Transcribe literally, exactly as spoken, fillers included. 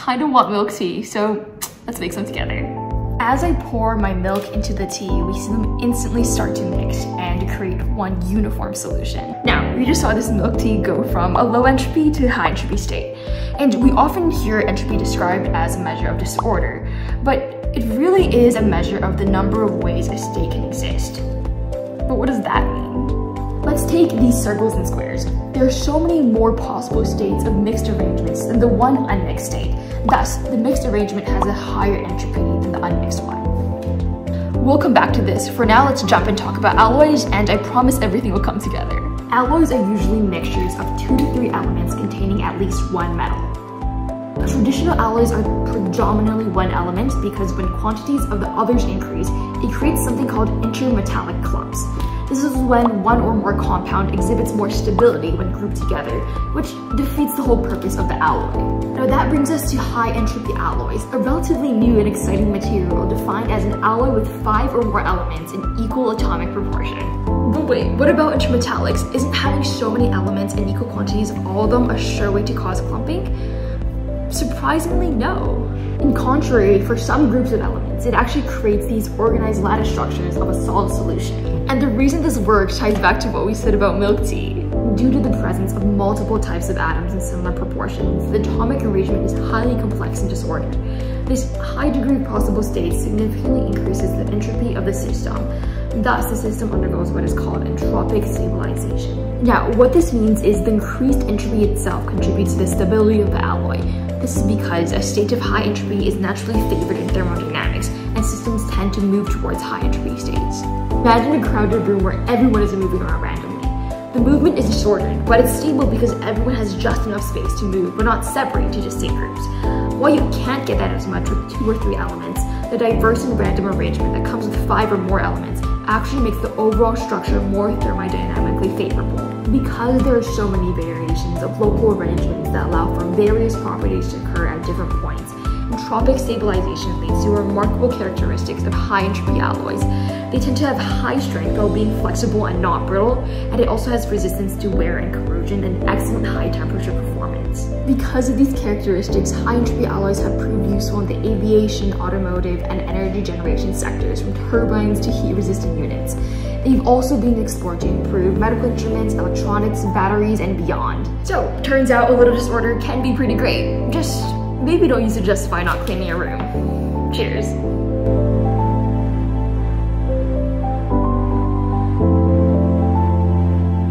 kind of want milk tea, so let's make some together. As I pour my milk into the tea, we see them instantly start to mix and create one uniform solution. Now, we just saw this milk tea go from a low entropy to high entropy state. And we often hear entropy described as a measure of disorder, but it really is a measure of the number of ways a state can exist. But what does that mean? Let's take these circles and squares. There are so many more possible states of mixed arrangements than the one unmixed state. Thus, the mixed arrangement has a higher entropy than the unmixed one. We'll come back to this. For now, let's jump and talk about alloys, and I promise everything will come together. Alloys are usually mixtures of two to three elements containing at least one metal. Traditional alloys are predominantly one element because when quantities of the others increase, it creates something called intermetallic clumps. This is when one or more compound exhibits more stability when grouped together, which defeats the whole purpose of the alloy. Now that brings us to high entropy alloys, a relatively new and exciting material defined as an alloy with five or more elements in equal atomic proportion. But wait, what about intermetallics? Isn't having so many elements in equal quantities, all of them, a sure way to cause clumping? Surprisingly, no. In contrary, for some groups of elements, it actually creates these organized lattice structures of a solid solution. And the reason this works ties back to what we said about milk tea. Due to the presence of multiple types of atoms in similar proportions, the atomic arrangement is highly complex and disordered. This high degree of possible states significantly increases the entropy of the system. Thus, the system undergoes what is called entropic stabilization. Now, what this means is the increased entropy itself contributes to the stability of the alloy. This is because a state of high entropy is naturally favored in thermodynamics, and systems tend to move towards high entropy states. Imagine a crowded room where everyone is moving around randomly. The movement is disordered, but it's stable because everyone has just enough space to move, but not separate into distinct groups. While you can't get that as much with two or three elements, the diverse and random arrangement that comes with five or more elements actually makes the overall structure more thermodynamically favorable. Because there are so many variations of local arrangements that allow for various properties to occur at different points, entropic stabilization leads to remarkable characteristics of high entropy alloys. They tend to have high strength while being flexible and not brittle, and it also has resistance to wear and corrosion and excellent high temperature performance. Because of these characteristics, high entropy alloys have proved useful in the aviation, automotive, and energy generation sectors, from turbines to heat-resistant units. They've also been explored to improve medical instruments, electronics, batteries, and beyond. So, turns out a little disorder can be pretty great. Just maybe don't use it to justify not cleaning your room. Cheers.